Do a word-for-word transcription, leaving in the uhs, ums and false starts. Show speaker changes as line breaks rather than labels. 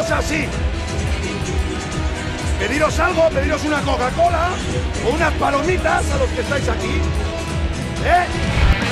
Pediros así. Pediros algo, pediros una Coca-Cola o unas palomitas a los que estáis aquí. ¿Eh?